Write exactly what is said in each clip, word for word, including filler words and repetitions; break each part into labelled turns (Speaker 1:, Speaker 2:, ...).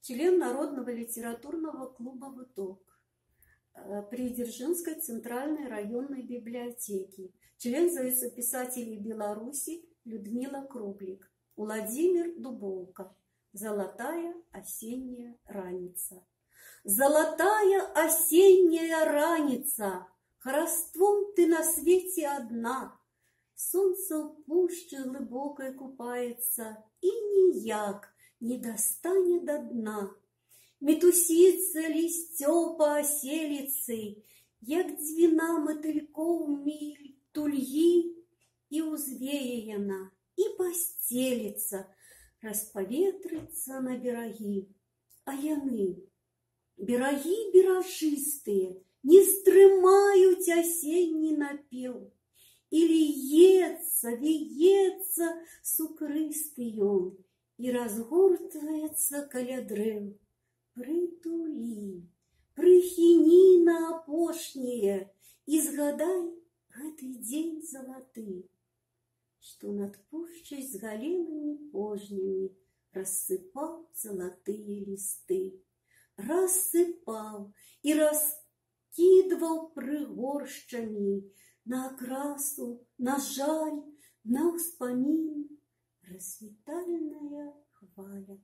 Speaker 1: член Народного литературного клуба «Виток» при Дзержинской центральной районной библиотеке, член Союза писателей Беларуси Людмила Круглик, Владимир Дубовка. Золотая осенняя раница. Золотая осенняя раница, Хороством ты на свете одна. Солнце в пуще глубокой купается, И ніяк не достане до дна. Метусится листё по оселицы, Як дзвіна мотылькоў миль тульи, И узвее яна, и постелится, Расповетрится на бераги. А яны, бераги беражистые, Не стрымаюць асенні напеў, И льется, веется сукрысты ён, И разгортваецца каля дрэў. Прытулі, прыхіні на апошняе, І згадай гэты дзень залаты, Што над пушчай з галінамі пожнямі Рассыпаў залатыя лісты. Рассыпаў і раскідваў прыгоршчамі На акрасу, на жаль, на ўспамін. Развітальная хваля,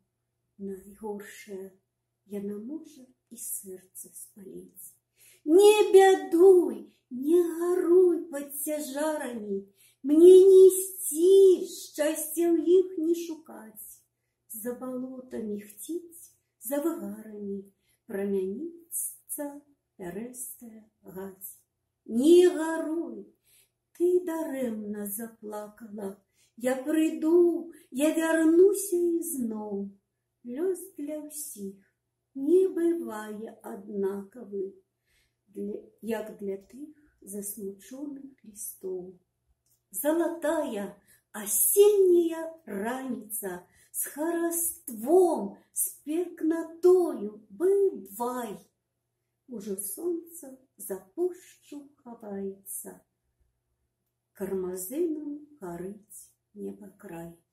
Speaker 1: найгоршая, Яна можа і сэрца спаліць. Не бядуй, не гаруй пад цяжарамі, Мне несці, шчасця ў іх не шукаць. За балотамі хціць, за выгарамі Прамяніцца пярэстая гаць. Не гаруй, ты дарэмна заплакала, Я прыйду, я вярнуся ізноў. Лёс для ўсіх не бывае аднакавы, Як для тых засмучоных лістоў. Золотая осенняя раница, С хороством, с пекнотою бывай. Уже солнце за пушчу ховается, Кармазином горить небокрай.